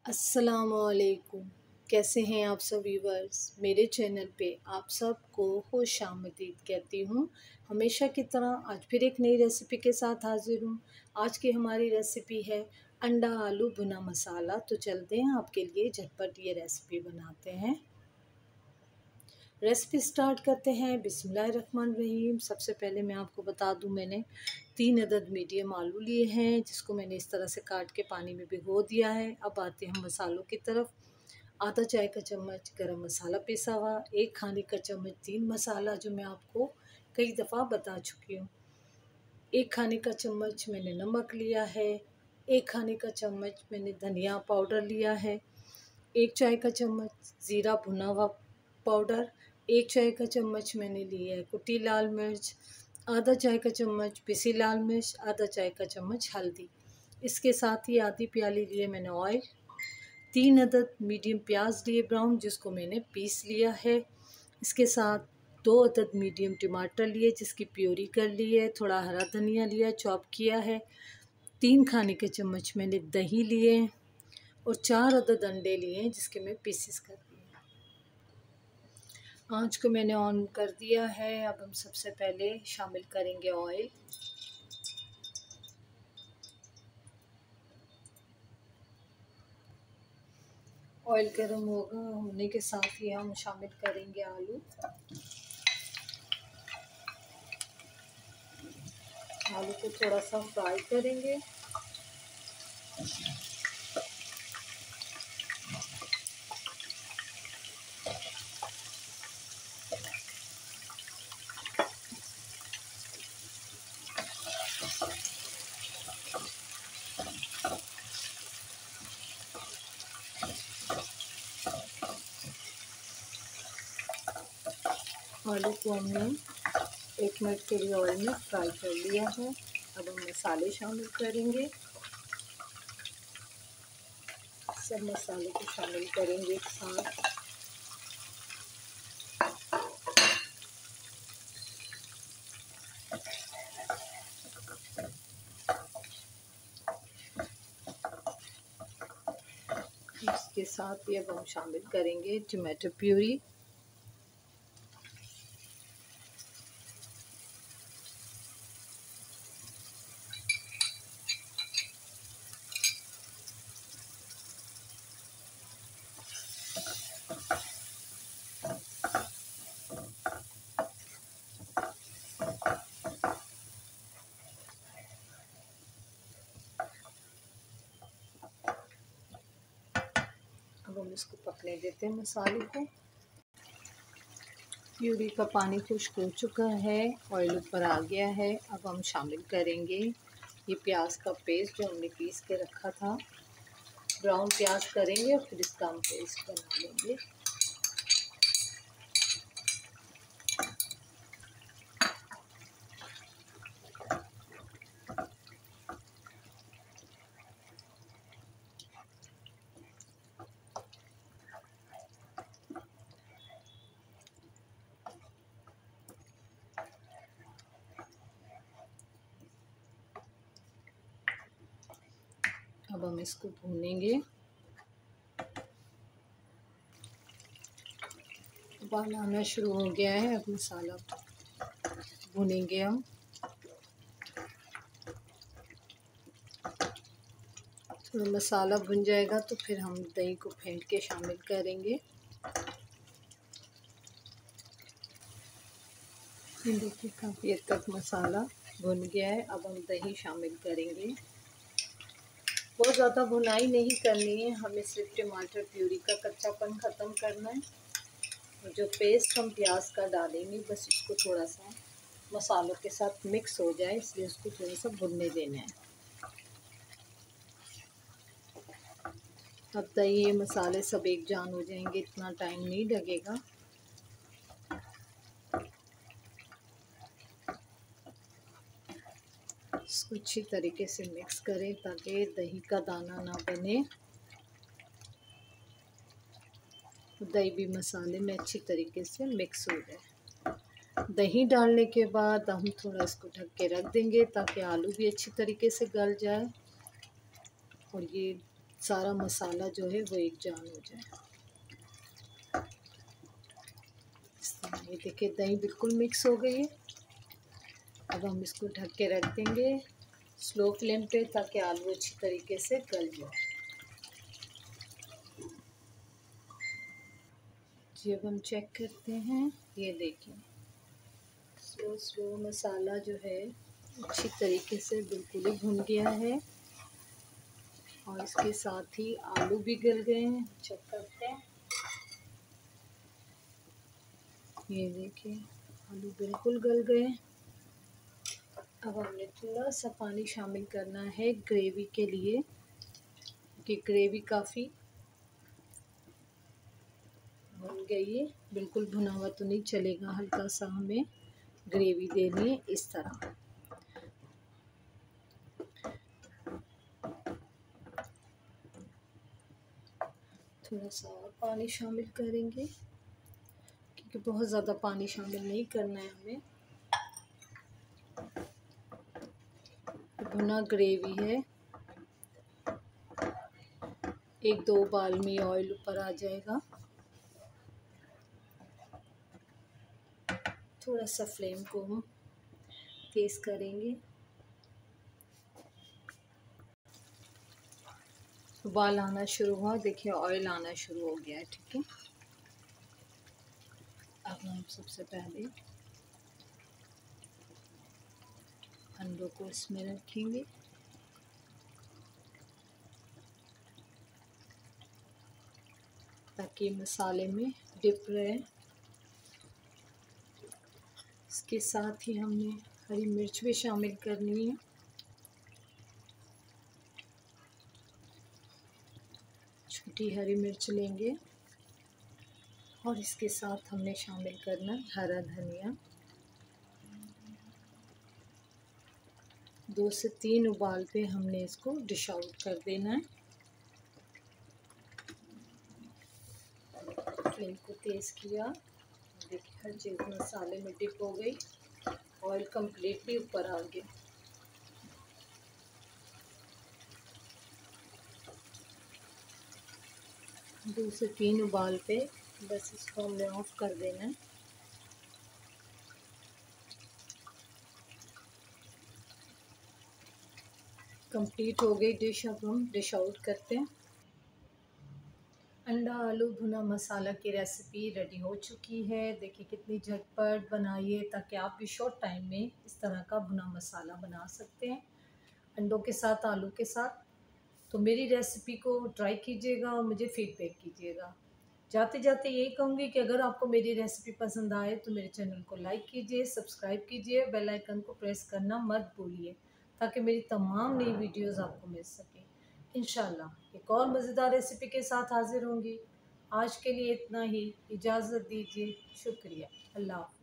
अस्सलामुअलैकुम। कैसे हैं आप सब व्यूवर्स। मेरे चैनल पे आप सबको खुश आमदीद कहती हूँ। हमेशा की तरह आज फिर एक नई रेसिपी के साथ हाजिर हूँ। आज की हमारी रेसिपी है अंडा आलू भुना मसाला। तो चलते हैं आपके लिए झटपट ये रेसिपी बनाते हैं। रेसिपी स्टार्ट करते हैं। बिस्मिल्लाहिर्रहमानिर्रहीम। सबसे पहले मैं आपको बता दूं, मैंने 3 अदद मीडियम आलू लिए हैं, जिसको मैंने इस तरह से काट के पानी में भिगो दिया है। अब आते हैं मसालों की तरफ। आधा चाय का चम्मच गरम मसाला पिसा हुआ, 1 खाने का चम्मच तीन मसाला, जो मैं आपको कई दफ़ा बता चुकी हूँ। 1 खाने का चम्मच मैंने नमक लिया है। 1 खाने का चम्मच मैंने धनिया पाउडर लिया है। 1 चाय का चम्मच ज़ीरा भुना हुआ पाउडर। 1 चाय का चम्मच मैंने लिया है कुटी लाल मिर्च। आधा चाय का चम्मच पिसी लाल मिर्च। आधा चाय का चम्मच हल्दी। इसके साथ ही आधी प्याली लिए मैंने ऑयल। 3 अदद मीडियम प्याज लिए ब्राउन, जिसको मैंने पीस लिया है। इसके साथ 2 अदद मीडियम टमाटर लिए, जिसकी प्यूरी कर ली है। थोड़ा हरा धनिया लिया, चॉप किया है। 3 खाने के चम्मच मैंने दही लिए और 4 अदद अंडे लिए हैं, जिसके मैं पीसेस कर दिए। आंच को मैंने ऑन कर दिया है। अब हम सबसे पहले शामिल करेंगे ऑयल। ऑयल गर्म होने के साथ ही हम शामिल करेंगे आलू। आलू को थोड़ा सा फ्राई करेंगे। आलू को हमने 1 मिनट के लिए ऑयल में फ्राई कर लिया है। अब हम मसाले शामिल करेंगे। सब मसाले को शामिल करेंगे एक साथ। इसके साथ ही अब हम शामिल करेंगे टमाटो प्यूरी। अब हम इसको पकने देते हैं मसाले को। प्यूरी का पानी खुश्क हो चुका है, ऑयल ऊपर आ गया है। अब हम शामिल करेंगे ये प्याज का पेस्ट जो हमने पीस के रखा था। ब्राउन प्याज करेंगे और फिर इसका हम पेस्ट बना लेंगे। अब हम इसको भूनेंगे। उबाल आना शुरू हो गया है। अब मसाला भूनेंगे हम। थोड़ा मसाला भुन जाएगा तो फिर हम दही को फेंट के शामिल करेंगे। देखिए काफ़ी हद तक मसाला भुन गया है। अब हम दही शामिल करेंगे। बहुत ज़्यादा भुनाई नहीं करनी है, हमें सिर्फ टमाटर प्यूरी का कच्चापन ख़त्म करना है। और जो पेस्ट हम प्याज का डालेंगे, बस इसको थोड़ा सा मसालों के साथ मिक्स हो जाए, इसलिए उसको थोड़ा सा भुनने देना है। अब दही ये मसाले सब एक जान हो जाएंगे, इतना टाइम नहीं लगेगा। इसको अच्छी तरीके से मिक्स करें ताकि दही का दाना ना बने। दही भी मसाले में अच्छी तरीके से मिक्स हो जाए। दही डालने के बाद हम थोड़ा इसको ढक के रख देंगे ताकि आलू भी अच्छी तरीके से गल जाए और ये सारा मसाला जो है वो एक जान हो जाए। इस तरह ये देखिए दही बिल्कुल मिक्स हो गई है। अब हम इसको ढक के रख देंगे स्लो फ्लेम पे, ताकि आलू अच्छी तरीके से गल जाए। जी अब हम चेक करते हैं, ये देखिए स्लो मसाला जो है अच्छी तरीके से बिल्कुल ही भुन गया है और इसके साथ ही आलू भी गल गए हैं। चेक करते हैं, ये देखिए आलू बिल्कुल गल गए। अब हमने थोड़ा सा पानी शामिल करना है ग्रेवी के लिए, कि ग्रेवी काफ़ी भुन गई है। बिल्कुल भुना हुआ तो नहीं चलेगा, हल्का सा हमें ग्रेवी देनी है इस तरह। थोड़ा सा और पानी शामिल करेंगे, क्योंकि बहुत ज़्यादा पानी शामिल नहीं करना है हमें। भुना ग्रेवी है, 1-2 उबाल में ऑयल ऊपर आ जाएगा। थोड़ा सा फ्लेम को हम तेज़ करेंगे। उबाल आना शुरू हुआ, देखिए ऑयल आना शुरू हो गया है, ठीक है। अब हम सबसे पहले अंडों को इसमें रखेंगे, ताकि मसाले में डिप रहे। इसके साथ ही हमने हरी मिर्च भी शामिल करनी है। छोटी हरी मिर्च लेंगे और इसके साथ हमने शामिल करना है हरा धनिया। 2 से 3 उबाल पे हमने इसको डिश आउट कर देना है। फ्लेम को तेज़ किया, देखिए हर चीज़ मसाले में डिप हो गई, ऑयल कम्प्लीटली ऊपर आ गया। दो से 3 उबाल पे बस इसको हमने ऑफ कर देना है। कंप्लीट हो गई डिश, अब हम डिश आउट करते हैं। अंडा आलू भुना मसाला की रेसिपी रेडी हो चुकी है। देखिए कितनी झटपट बनाई है, ताकि आप भी शॉर्ट टाइम में इस तरह का भुना मसाला बना सकते हैं अंडों के साथ, आलू के साथ। तो मेरी रेसिपी को ट्राई कीजिएगा और मुझे फीडबैक कीजिएगा। जाते जाते यही कहूँगी कि अगर आपको मेरी रेसिपी पसंद आए तो मेरे चैनल को लाइक कीजिए, सब्सक्राइब कीजिए, बेल आइकन को प्रेस करना मत भूलिए, ताकि मेरी तमाम नई वीडियोज़ आपको मिल सके। इंशाल्लाह एक और मज़ेदार रेसिपी के साथ हाजिर होंगी। आज के लिए इतना ही, इजाज़त दीजिए, शुक्रिया, अल्लाह।